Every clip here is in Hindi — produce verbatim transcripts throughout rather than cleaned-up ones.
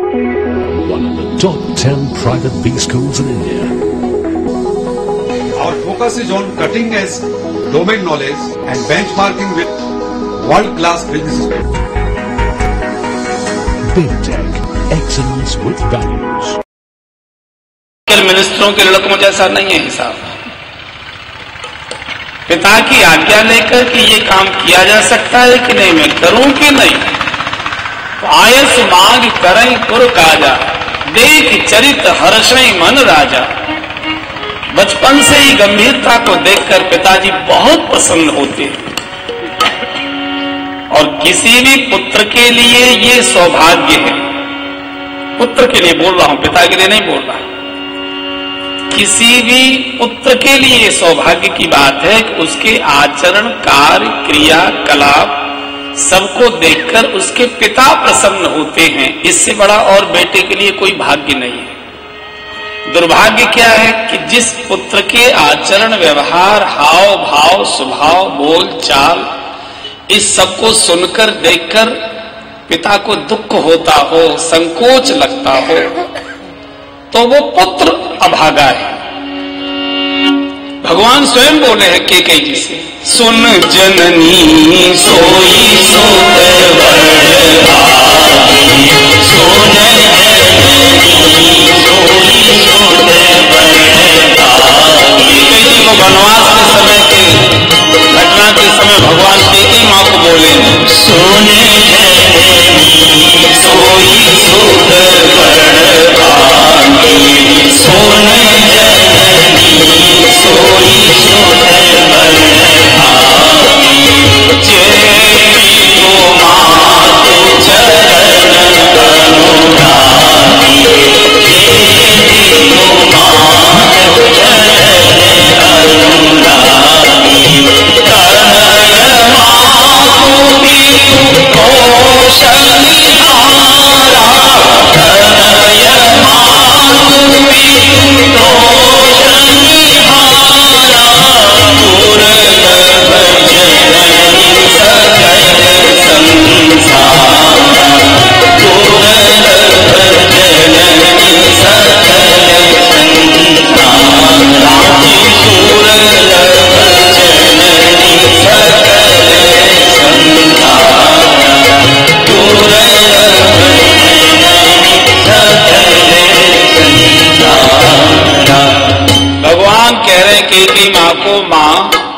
one of the top ten private B schools in India. Our focus is on cutting edge domain knowledge and benchmarking with world-class business. Big Tech, excellence with values. मिनिस्टरों के लड़कों जैसा नहीं है हिसाब। पिता की आज्ञा लेकर कि ये काम किया जा सकता है कि नहीं, मैं करूं कि नहीं, तो आयस मांग करई पुर काजा, देख चरित हर्षई मन राजा। बचपन से ही गंभीरता को देखकर पिताजी बहुत प्रसन्न होते हैं और किसी भी पुत्र के लिए ये सौभाग्य है, पुत्र के लिए बोल रहा हूं, पिता के लिए नहीं बोल रहा, किसी भी पुत्र के लिए ये सौभाग्य की बात है कि उसके आचरण, कार्य, क्रिया, कलाप सबको देखकर उसके पिता प्रसन्न होते हैं। इससे बड़ा और बेटे के लिए कोई भाग्य नहीं है। दुर्भाग्य क्या है कि जिस पुत्र के आचरण, व्यवहार, हाव भाव, स्वभाव, बोल चाल, इस सबको सुनकर देखकर पिता को दुख होता हो, संकोच लगता हो, तो वो पुत्र अभागा है। भगवान स्वयं बोले हैं केकई जी से, सुन जननी सोई सुत बड़भागी, सुन जननी सोई सुत बड़भागी। केकई जी को वनवास के समय के घटना के समय भगवान केकई माँ को बोले, सुन जननी सोई सुत बड़भागी, सुन जननी सोई सुत बड़भागी। चेती को मातु चरण अनुरागी, चेती को मातु चरण अनुरागी। तनय मातु पितु कौशलिहारा, तनय मातु पितु कौशलिहारा। दुर्लभ जननी सकल संसारा, दुर्लभ जननी सकल संसारा। दुर्लभ जननी सकल संसारा, दुर्लभ जननी सकल संसारा। भगवान कह रहे केकई मां को, मां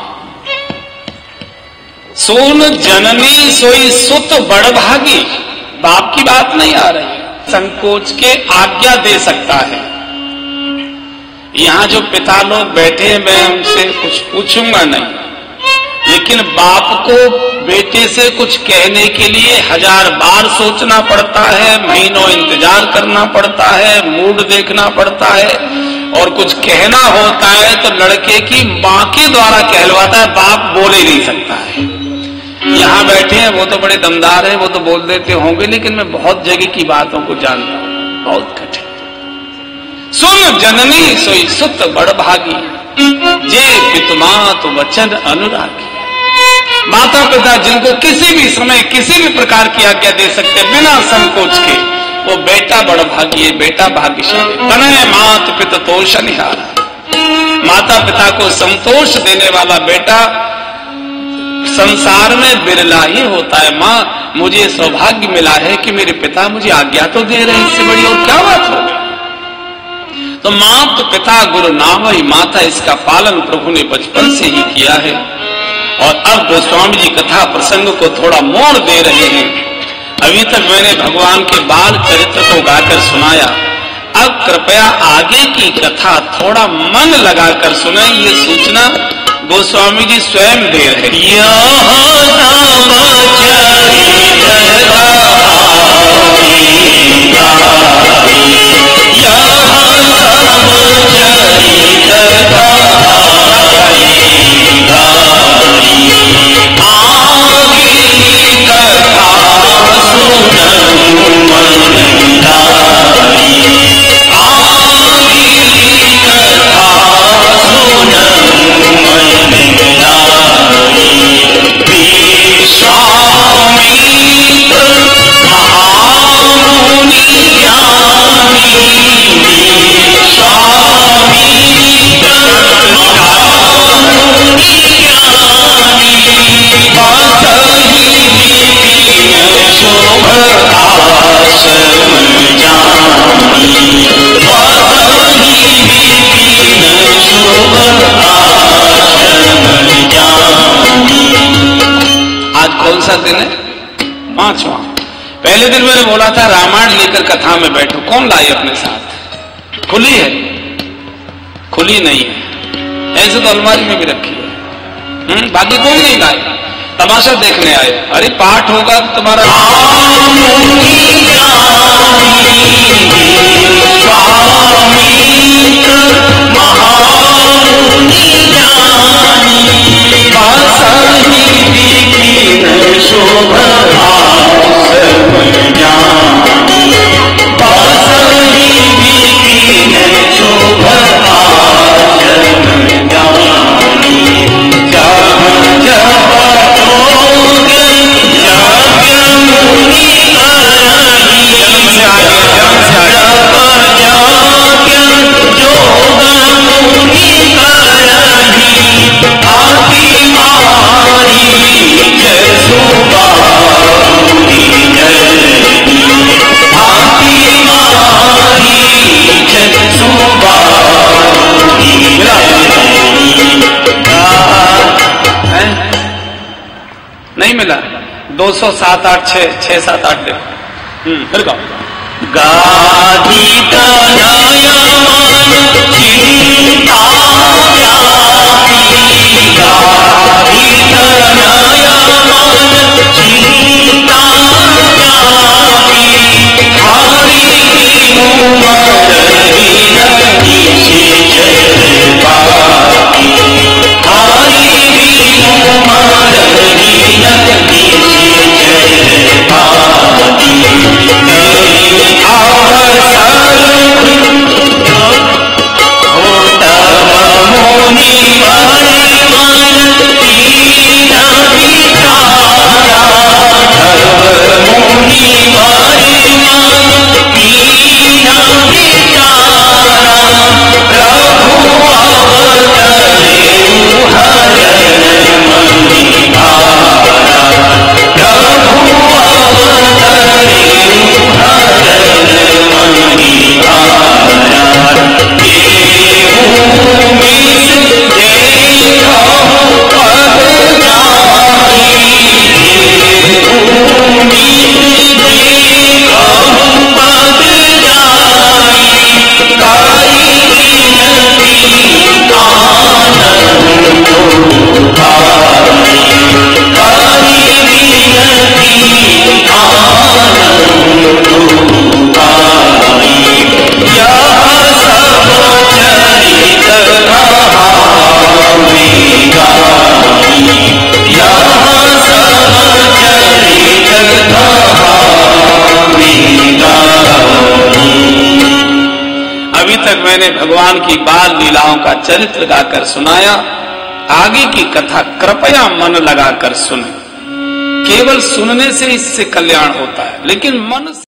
सोन जननी सोई सुत बड़भागी। बाप की बात नहीं आ रही, संकोच के आज्ञा दे सकता है। यहां जो पिता लोग बैठे हैं, मैं उनसे कुछ पूछूंगा नहीं, लेकिन बाप को बेटे से कुछ कहने के लिए हजार बार सोचना पड़ता है, महीनों इंतजार करना पड़ता है, मूड देखना पड़ता है, और कुछ कहना होता है तो लड़के की मां के द्वारा कहलवाता है, बाप बोल ही नहीं सकता है। यहां बैठे हैं वो तो बड़े दमदार हैं, वो तो बोल देते होंगे, लेकिन मैं बहुत जगह की बातों को जानता हूं, बहुत कठिन। सुन जननी सोई सुत बड़भागी, जे पितुमात वचन अनुरागी। माता पिता जिनको किसी भी समय किसी भी प्रकार की आज्ञा दे सकते बिना संकोच के, वो बेटा बड़भागी है, बेटा भाग्यशाली। तनय मात पिता तोषनिहारा, माता पिता को संतोष देने वाला बेटा संसार में बिरला ही होता है। माँ, मुझे सौभाग्य मिला है कि मेरे पिता मुझे आज्ञा तो दे रहे हैं, इससे बड़ी और क्या बात होगी। तो माँ तो पिता गुरु नाम ही माता, इसका पालन प्रभु ने बचपन से ही किया है। और अब गोस्वामी जी कथा प्रसंग को थोड़ा मोड़ दे रहे हैं। अभी तक मैंने भगवान के बाल चरित्र को गाकर सुनाया, अब कृपया आगे की कथा थोड़ा मन लगाकर सुने। ये सूचना गोस्वामी जी स्वयं दे रहे हैं। स्वामी कथा में बैठो। कौन लाए अपने साथ? खुली है? खुली नहीं है, ऐसे तो अलमारी में भी रखी है। हम्म बाकी कोई नहीं लाए, तमाशा देखने आए। अरे पाठ होगा तो तुम्हारा नहीं मिला। दो सौ सात आठ छह छह सात आठ देखो। हम्म फिर गाओ। गाधी मैंने भगवान की बाल लीलाओं का चरित्र गाकर सुनाया। आगे की कथा कृपया मन लगाकर सुने। केवल सुनने से इससे कल्याण होता है, लेकिन मन